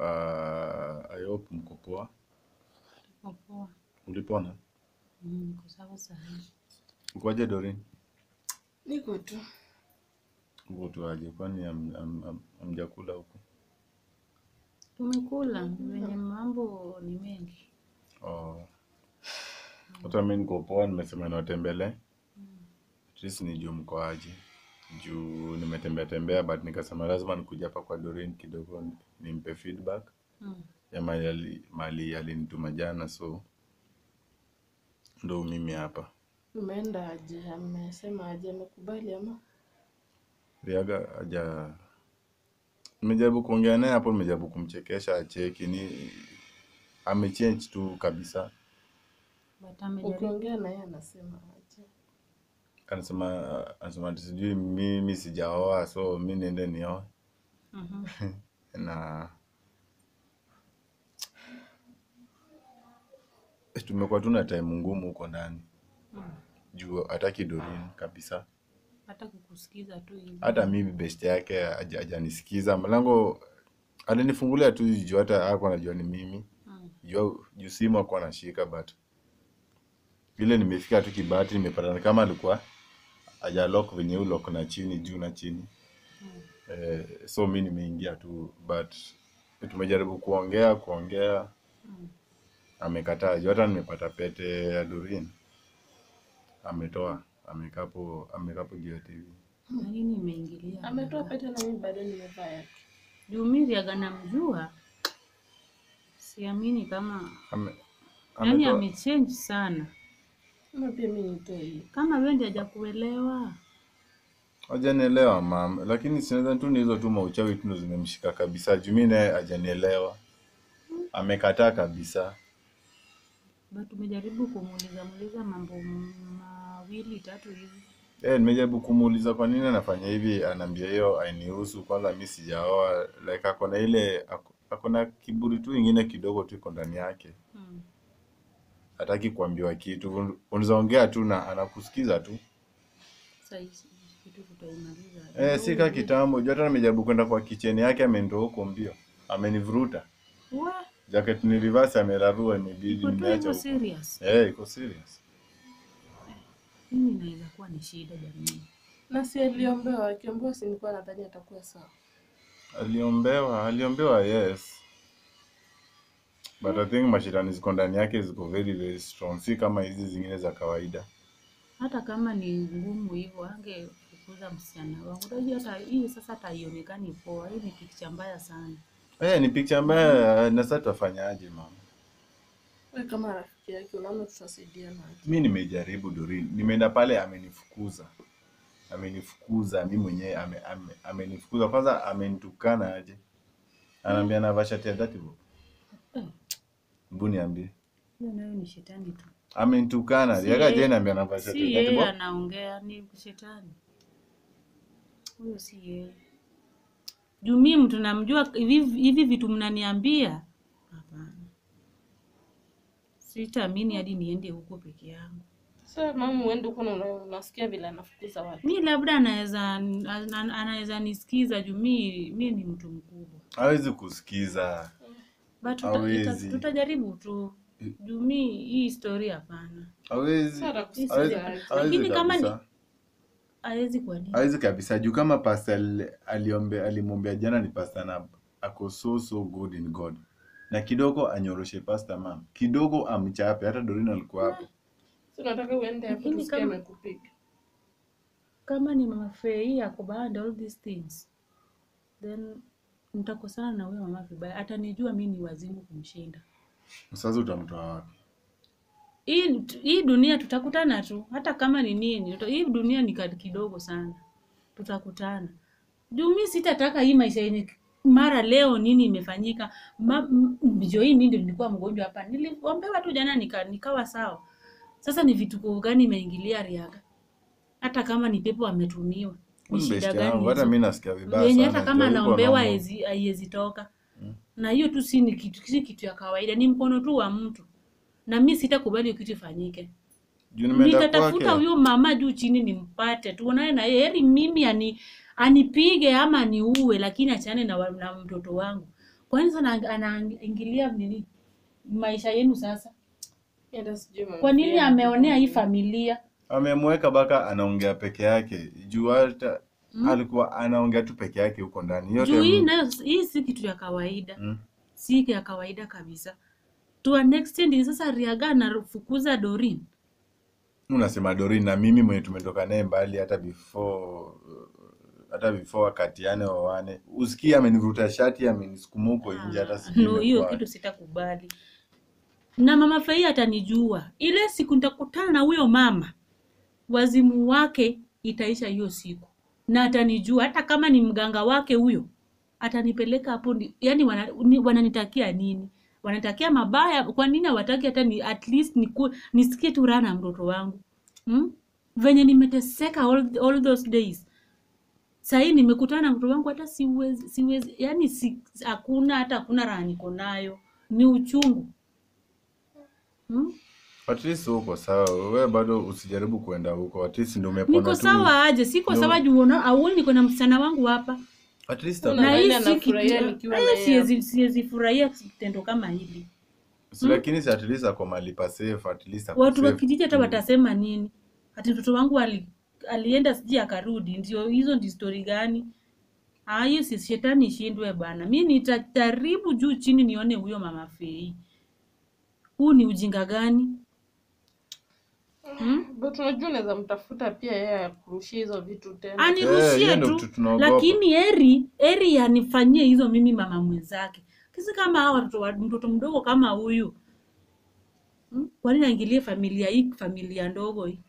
I hope mko poa. Poa. Ulipona? Niko sawa sana. Ukoje Doreen? Niko tu. Uko tu aje? Kwani hamjakula huko? Tumekula, wenye mambo ni mengi. Hata mimi niko poa, nimesema niwatembelee. At least nijue mko aje. Juu nimetembea but nikasema lazima nikuja hapa kwa Doreen kidogo nimpe feedback. Ya mali alinituma jana, so ndo mimi hapa. Umeenda aje? Amesema aje? Amekubali ama? Riaga aja nimejaribu kuongea naye hapo, nimejaribu kumchekesha acheki, ni amechange tu kabisa. Ukiongea naye anasema aje? Anasema sijui mimi sijaoa, so mimi niende nioe. Na tumekuwa tuna time ngumu huko ndani. Juu hataki Doreen kabisa. Hata kukusikiza tu hivi. Hata mimi best yake hajanisikiza. Mlango alinifungulia tu juu hata hakuwa anajua ni mimi. Juu simu hakuwa anashika, but vile nimefika tu kibati nimepata kama alikuwa haja lock venye lock na chini juu na chini. So mimi nimeingia tu, but tumejaribu kuongea. Amekataa. Juu hata nimepata pete ya Doreen. Ametoa, amekapo juu ya TV. Nini imeingilia? Ametoa pete na mimi bado nimevaa yake. Juu mimi namjua. Siamini kama yani amechange sana. Kama pia mimi nitoi. Kama wewe ndiye hajakuelewa. Hajanielewa mama, lakini sinaweza tu ni hizo tu mauchawi tu zimemshika kabisa. Juu mimi naye hajanielewa. Amekataa kabisa. But tumejaribu kumuuliza mambo mawili tatu hivi. Nimejaribu kumuuliza kwa nini anafanya hivi, ananiambia hiyo hainihusu, kwanza mimi sijaoa. Like akona ile akona kiburi tu ingine kidogo tu iko ndani yake. Hataki kuambiwa kitu. Unaweza ongea tu na anakusikiza tu. Sasa hizi kitu tutaimaliza. Sika kitambo, juu hata nimejaribu kwenda kwa kitchen yake amenitoa huko mbio. Amenivuruta. Jacket ni reverse amerarua, nibidi niache huko. Serious. Iko serious. Mimi inaweza kuwa ni shida jamii. Na si akiombewa si nilikuwa nadhani atakuwa sawa. Aliombewa yes. But I think mashitani ziko ndani yake ziko very very strong, si kama hizi zingine za kawaida. Hata kama ni ngumu hivyo angefukuza msichana wangu. Unajua hata hii sasa haionekani poa. Hii ni picha mbaya sana. Ni picha mbaya, na sasa tufanyaje mama? Wewe kama rafiki yake unaona tutasaidiana. Mimi nimejaribu Doreen. Nimeenda pale amenifukuza. Mimi mwenyewe amenifukuza. Kwanza amenitukana aje. Ananiambia na shati ya dhati. Mbuni ambie. Nayo ni shetani tu. Amenitukana. Yaga je ananiambia na shati ya dhati. Si yeye anaongea, ni shetani. Huyo si yeye. Juu mimi mtu namjua hivi vitu mnaniambia. Hapana. Sitaamini hadi niende huko peke yangu. Sasa mama uende huko na unasikia vile anafukuza watu. Mimi labda anaweza nisikiza juu mimi ni mtu mkubwa. Hawezi kusikiza. But tutajaribu tu. Juu mimi hii historia hapana. Hawezi. Lakini kama ni hawezi kwa nini? Hawezi kabisa. Juu kama pastor alimwombea jana ni pastor na ako so good in God. Na kidogo anyoroshe pastor mama. Kidogo amchape, hata Doreen alikuwa hapo. Tunataka uende hapo tusikie amekupiga. Kama ni mama Fei akubanda all these things. Then nitakosana na wewe mama vibaya. Atanijua mimi ni wazimu kumshinda. Sasa utamtoa wapi? Hii dunia tutakutana tu. Hata kama ni nini. Hii dunia ni kidogo sana. Tutakutana. Juu mimi sitataka hii maisha yenye mara leo nini imefanyika. Hii mimi ndio nilikuwa mgonjwa hapa. Niliombewa tu jana nikawa sawa. Sasa ni vitu gani imeingilia Riaga? Hata kama ni pepo ametumiwa. Ni shida gani? Hata mimi nasikia vibaya sana. Hata kama anaombewa haiwezi toka. Na hiyo tu si kitu ya kawaida, ni mkono tu wa mtu. Na mimi sitakubali hiyo kitu ifanyike. Nitatafuta huyo mama juu chini nimpate. Tuonane na yeye, heri mimi anipige ama niue, lakini achane na mtoto wangu. Kwa nini sana anaingilia nini maisha yenu sasa? Hata sijui mama Kwa nini Fia ameonea hii anataka familia? Amemweka baka anaongea peke yake. Juu hata alikuwa anaongea tu peke yake huko ndani. Yote Juu hii nayo hii si kitu ya kawaida. Si ya kawaida kabisa. To an extent sasa Riaga anafukuza Doreen. unasema Doreen na mimi mwenye tumetoka naye mbali hata before wakatiane wawane. Usikie amenivuta shati amenisukuma huko nje hata sijui. No, hiyo kitu sitakubali. Na mama Fei atanijua. Ile siku nitakutana na huyo mama, wazimu wake itaisha hiyo siku. Na atanijua hata kama ni mganga wake huyo. Atanipeleka hapo, yani wananitakia nini? Wanatakia mabaya. Kwa nini hawataki hata ni at least nisikie tu raha na mtoto wangu? Venye nimeteseka all those days. Sasa nimekutana na mtoto wangu hata siwezi yani hakuna raha niko nayo. Ni uchungu. At least uko sawa. Wewe bado usijaribu kuenda huko. At least ndio umepona tu. Niko sawa aje? Siko sawa juu auoni niko na msichana wangu hapa. At least Na hii anafurahia nikiwa na yeye. siwezi furahia kitendo kama hili. Lakini si at least ako mahali pa safe, at least ako Watu wa safe. kijiji hata watasema nini? Ati mtoto wangu alienda siji akarudi. Ndio hizo ndi story gani? Hiyo si shetani ishindwe bana. Mimi nitajaribu juu chini nione huyo mama Fei. Huu ni ujinga gani? But unajua unaweza mtafuta pia yeye akurushie hizo vitu tena. Anirushie tu. Lakini eri anifanyie hizo mimi mama mwenzake. Kisi kama hawa mtoto mdogo kama huyu. Kwa nini aingilie familia ndogo hii?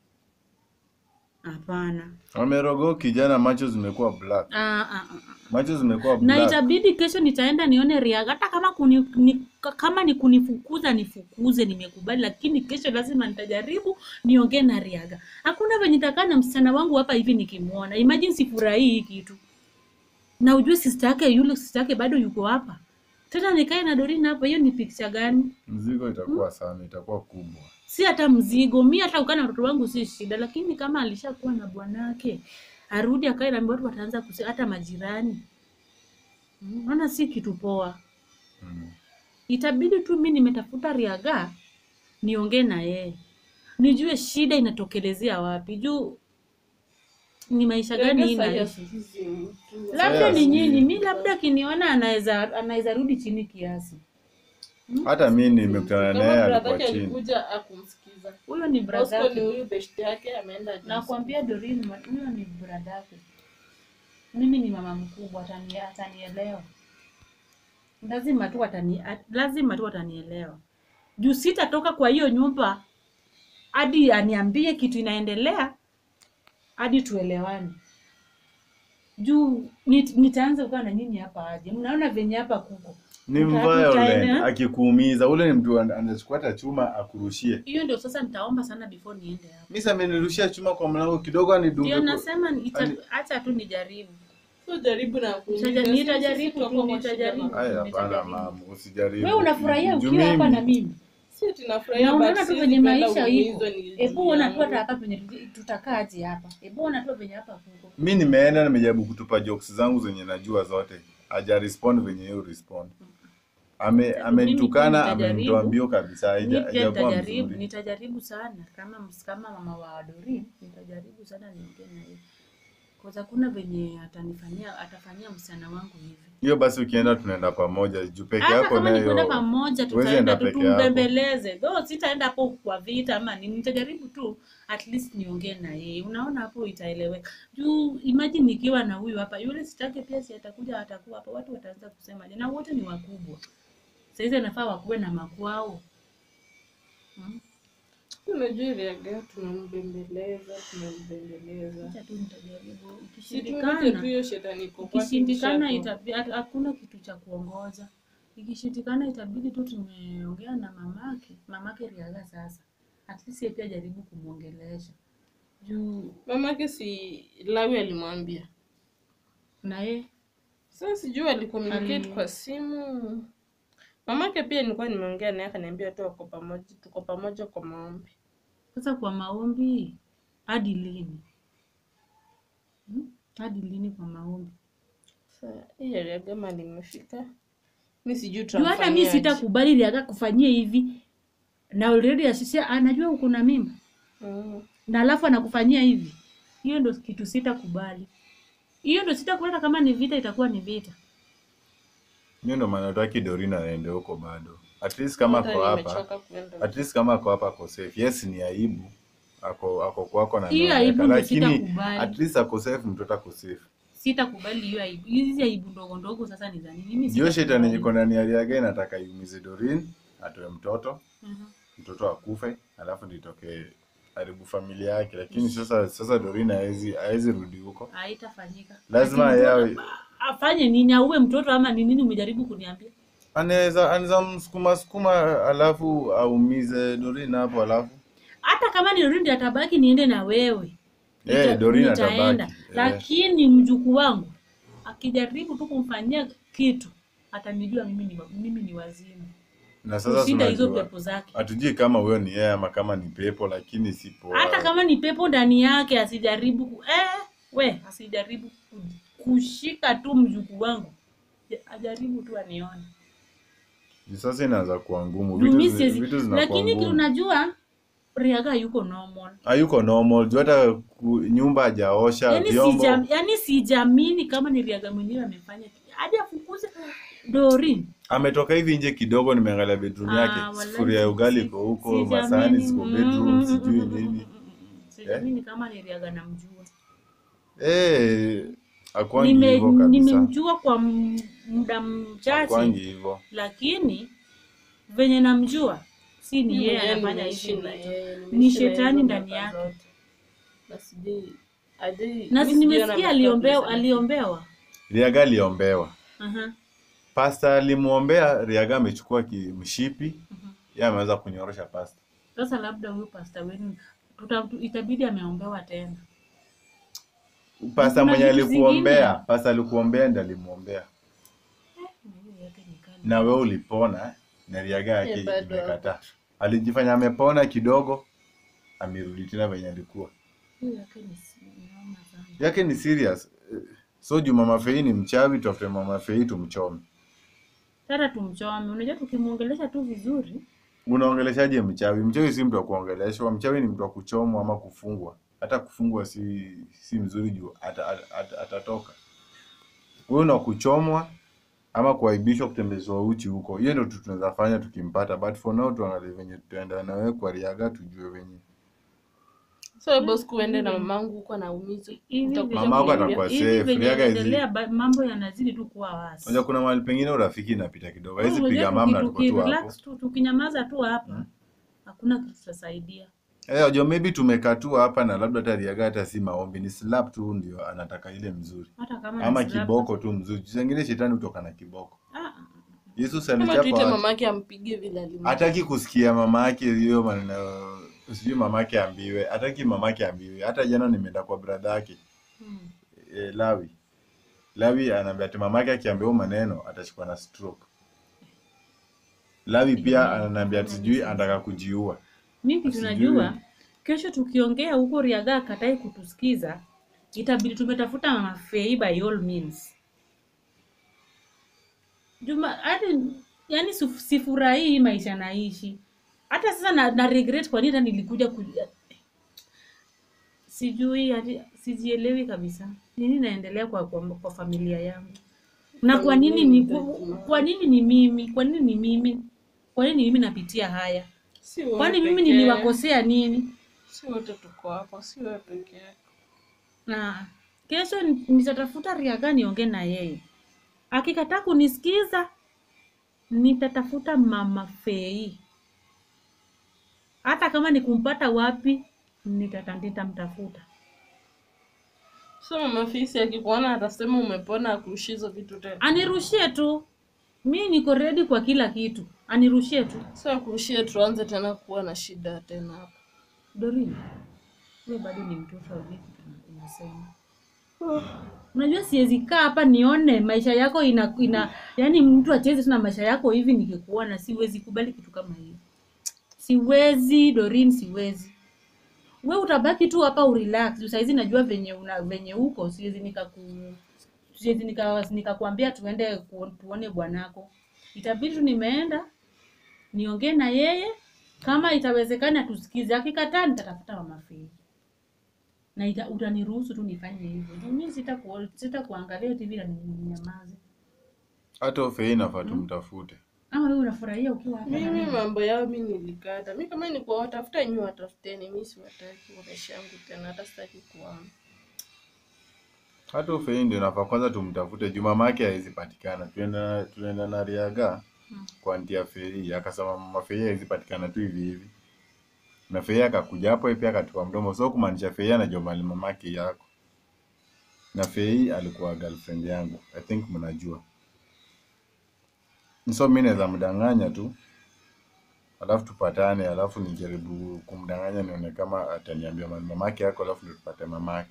Hapana. Amerogo kijana, macho zimekuwa black. Macho zimekuwa black. Na itabidi kesho nitaenda nione Riaga. Hata kama ni kunifukuza nifukuze, nimekubali, lakini kesho lazima nitajaribu niongee na Riaga. Hakuna venye nitakaa na msichana wangu hapa hivi nikimuona. Imagine sifurahii hii kitu. Na ujue sister yake bado yuko hapa. Tena nikae na Doreen hapa, hiyo ni picture gani? Mzigo itakuwa sana, itakuwa kubwa. Si hata mzigo, mimi hata ukana mtoto wangu si shida, lakini kama alishakuwa na bwanake, arudi akae na watu wataanza kusema hata majirani. Unaona si kitu poa. Itabidi tu mimi nimetafuta Riaga niongee na yeye. Nijue shida inatokelezea wapi. Juu ni maisha gani inaishi. Labda ni nyinyi, mimi labda kiniona anaweza rudi chini kiasi. Hata mimi nimekutana naye alikuwa chini. Alikuja akumsikiza. Huyo ni brother yake. Ni huyu best yake ameenda. Nakwambia Doreen, huyo ni brother yake. Mimi ni mama mkubwa, atanielewa. Lazima tu atanielewa. Juu sitatoka kwa hiyo nyumba hadi aniambie kitu inaendelea hadi tuelewane. Juu nitaanza kukaa na nyinyi hapa aje. Mnaona venye hapa kuko. Ni violent, akikuumiza. Ule ni mtu anachukua hata chuma akurushie. Hiyo ndio sasa nitaomba sana before niende hapo. Mimi sasa amenirushia chuma kwa mlango kidogo anidunge. Ndio nasema acha tu nijaribu. Sio jaribu na nitajaribu. Haya hapana mama, usijaribu. Wewe unafurahia ukiwa hapa na mimi. Sio tunafurahia unaona tu kwenye maisha iko. Hebu ona tu hapa penye tutakaaje hapa. Hebu ona tu penye hapa kuko. Mimi nimeenda nimejaribu kutupa jokes zangu zenye najua zote. Haja respond venye yeye respond. Amenitukana, amenitoa mbio kabisa. Haijakuwa mzuri. Nitajaribu sana kama mama wa Doreen, nitajaribu sana niongee na yeye. Kwa sababu kuna venye atafanyia msichana wangu hivi. Hiyo basi ukienda tunaenda pamoja, juu peke yako nayo. Kama tunaenda pamoja tutaenda tutumbembeleze. Though sitaenda hapo kwa vita ama nini, nitajaribu tu at least niongee na yeye. Unaona hapo itaeleweka. Juu imagine nikiwa na huyu hapa, yule sitake pia si atakuja atakuwa hapo, watu wataanza kusema na wote ni wakubwa. Sasa inafaa wakuwe na makwao. Unajua Riaga tunambembeleza. Acha tu nitajaribu. Ikishindikana hakuna kitu cha kuongoza. Ikishindikana itabidi tu tumeongea na mamake Riaga sasa. At least yeye pia jaribu kumuongelesha. Juu mamake si Lawi alimwambia. Na yeye sasa sijui alicommunicate kwa simu. Mamake pia nilikuwa nimeongea naye akaniambia tuko pamoja kwa maombi. Sasa kwa maombi hadi lini? Hadi lini kwa maombi? Sasa hii Riaga mali imefika. Mimi sijui Juu hata mimi tutamfanyia. sitakubali Riaga kufanyia hivi. Na already asisia anajua uko na mimba. Na alafu anakufanyia hivi. Hiyo ndio kitu sitakubali. Hiyo ndio sitakubali, kama ni vita itakuwa ni vita. Mimi ndo maana nataki Doreen aende huko bado. At least kama ako hapa. Nimechoka kuenda. At least kama ako hapa ako safe. Yes, ni aibu. Ako kwako na Hiyo aibu ndio lakini sitakubali. at least ako safe, mtoto ako safe. Sitakubali hiyo aibu. Hizi aibu ndogo ndogo sasa ni za nini? Mimi Hiyo shetani sitakubali. iko ndani ya Riaga inataka iumize Doreen, atoe mtoto, mtoto akufe, alafu nitoke haribu familia yake. Lakini sasa Doreen haezi rudi huko. Haitafanyika. Lazima Lakini yawe afanye nini? Auwe mtoto ama ni nini umejaribu kuniambia? anaweza msukuma alafu aumize Doreen hapo alafu. Hata kama ni Doreen atabaki niende na wewe. Doreen Nitaenda. atabaki. Lakini mjukuu wangu akijaribu tu kumfanyia kitu atanijua mimi ni wazimu. Na sasa Kushinda hizo tunajua. pepo zake. Hatujui kama huyo ni yeye ama kama ni pepo, lakini si poa. Hata kama ni pepo ndani yake asijaribu asijaribu kushika tu mjukuu wangu. Ajaribu tu anione. Sasa inaanza kuwa ngumu. Vitu zinakuwa Lakini ngumu. unajua Riaga yuko normal. Hayuko normal. Juu hata nyumba hajaosha, vyombo. Yani sijamini kama ni Riaga mwenyewe amefanya. Hadi afukuze Doreen. Ametoka hivi nje kidogo, nimeangalia bedroom yake. Wallahi Sufuria ya ugali iko huko, masahani ziko bedroom, sijui nini. Sijamini kama ni Riaga namjua. Akwangi hivyo kabisa. Nimemjua kwa muda mchache. Akwangi hivyo. Lakini venye namjua si ni yeye anafanya hivi. Ni shetani ndani yake. Na nimesikia aliombewa. Riaga aliombewa. Aha. Pastor alimuombea, Riaga amechukua mshipi. Yeye ameweza kunyorosha pastor. Sasa labda huyo pastor wenu itabidi ameombewa tena. Pastor mwenye alikuombea, pastor alikuombea ndiye alimuombea. Na wewe ulipona na Riaga yake imekataa. Alijifanya amepona kidogo, amerudi tena venye alikuwa. Yake ni serious. So juu Mama Fei ni mchawi, tafute Mama Fei tumchome. Sasa tumchome. Unajua tukimuongelesha tu vizuri. Unaongeleshaje mchawi? Mchawi si mtu wa kuongeleshwa, mchawi ni mtu wa kuchomwa ama kufungwa. Hata kufungwa si mzuri juu atatoka. Wewe una kuchomwa ama kuaibishwa, kutembezwa uchi huko. Hiyo ndio tunaweza fanya tukimpata, but for now tuangalie venye tutaenda na wewe kwa Riaga, tujue venye. So boss kuende na mamangu huko anaumiza. Mamangu atakuwa safe. Riaga endelea, mambo yanazidi tu kuwa wasi. Unajua kuna mahali pengine urafiki inapita kidogo. Hizi piga mama na tuko tu hapo. Relax tu, tukinyamaza tu hapa. Hakuna kitu tutasaidia. Unajua maybe tumekatua hapa na labda hata Riaga hata si maombi, ni slap tu ndio anataka ile mzuri. Hata kama Ama kiboko tu mzuri. Zingine shetani hutoka na kiboko. Yesu Kama tuite alichapa. mamake ampige vile alimpiga. Hataki kusikia mamake hiyo maneno. Sijui mamake ambiwe. Hataki mamake ambiwe. Hata jana nimeenda kwa brother yake. Lawi ananiambia ati mamake akiambiwa maneno atashikwa na stroke. Lawi pia ananiambia ati sijui anataka kujiua. Mimi tunajua kesho tukiongea huko Riaga akatai kutusikiza, itabidi tumetafuta Mama Fei by all means. Juma hadi yani sifurahii maisha naishi. Hata sasa na regret kwa nini nilikuja sijui hadi sijielewi kabisa. Nini naendelea kwa familia yangu? Na kwa nini ni mimi? Kwa nini ni mimi? Kwa nini mimi napitia haya? Kwani mimi niliwakosea nini? Si wote tuko hapa, si wewe peke yako. Na kesho nitatafuta Riaga niongee na yeye. Akikataa kunisikiza nitatafuta Mama Fei. Hata kama nikumpata wapi nitamtafuta. So Mama Fei akikuona atasema umepona, akurushie hizo vitu tena. Anirushie tu. Mimi niko ready kwa kila kitu. Anirushie tu. So akurushie tuanze tena kuwa na shida tena hapa. Doreen, wewe bado ni mtoto wa vipi unasema? Unajua siwezi kaa hapa nione maisha yako yani mtu acheze sana maisha yako hivi nikikuona, siwezi kubali kitu kama hiyo. Siwezi Doreen, siwezi. Wewe utabaki tu hapa urelax. Sasa hizi najua venye uko, siwezi nikakuambia tuende tuone bwanako. Itabidi tu nimeenda niongee na yeye, kama itawezekana tusikize, akikataa nitatafuta mama Fei na utaniruhusu tu nifanye hivyo. Mimi sitakuangalia TV na ninyamaze. Hata Fei nafaa tumtafute. Ama wewe unafurahia ukiwa hapa? Mimi mambo yao mimi nilikata. Mimi kama ni kuwatafuta nyinyi watafuteni, mimi siwataki kwa maisha yangu tena, hata sitaki kuona. Hata Fei ndio nafaa kwanza tumtafute. Juu mama yake haiwezi patikana. Tuenda na Riaga kwa anti Fei, akasema mama Fei haiwezi patikana tu hivi hivi. Na Fei akakuja hapo pia akatupa mdomo. So kumaanisha Fei anajua mali mamake yako. Na Fei alikuwa girlfriend yangu. I think mnajua. So mimi naweza mdanganya tu. Alafu tupatane, alafu nijaribu kumdanganya nione kama ataniambia mali mamake yako, alafu ndio tupate mamake.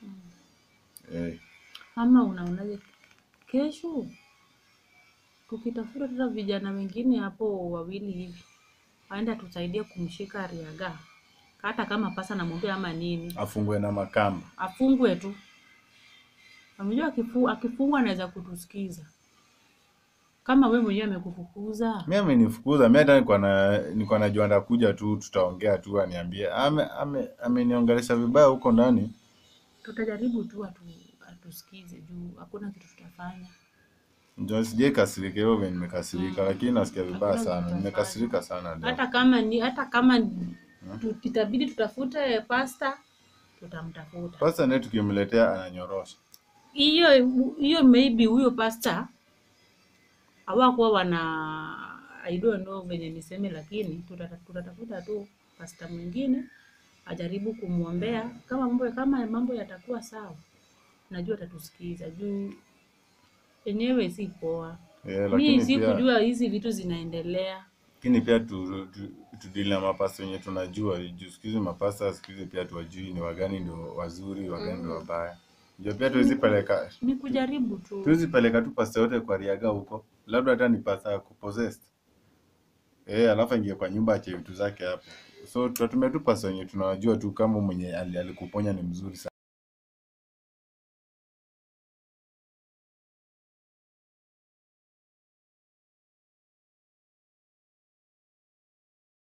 Ama unaonaje kesho tukitafuta tena vijana wengine hapo wawili hivi, waenda tusaidie kumshika Riaga, hata kama pasa namwambia ama nini, Afungwe na makamba. afungwe tu. Unajua akifungwa anaweza kutusikiza. Kama wewe mwenyewe amekufukuza. Mimi amenifukuza, mimi hata nilikuwa najua ndakuja tu, tutaongea tu, aniambie ameniongelesha vibaya huko ndani. Tutajaribu tu atusikize juu hakuna kitu tutafanya. Ndio sije kasirika hivyo vile nimekasirika, lakini nasikia vibaya sana. Nimekasirika sana leo. Hata kama itabidi tutafute pasta, tutamtafuta. Pasta naye tukimletea ananyorosha. Hiyo maybe huyo pasta hawakuwa I don't know venye niseme, lakini tutatafuta tu pasta mwingine ajaribu kumuombea, kama mambo yatakuwa sawa, najua atatusikiza juu enyewe si poa. Mimi sikujua hizi vitu zinaendelea. Lakini pia tudili na mapasta wenye tunajua. Siku hizi mapasta siku hizi pia tuwajui ni wagani ndio wazuri, wagani ndio wabaya. Ndio pia tuwezi peleka. Ni kujaribu tu. Tuwezi peleka tu pasta yote kwa Riaga huko. Labda hata ni pasta kupossessed. Alafu ingie kwa nyumba ache vitu zake hapo. So tutatumia tu pasta wenye tunawajua tu, kama mwenye alikuponya ni mzuri sana.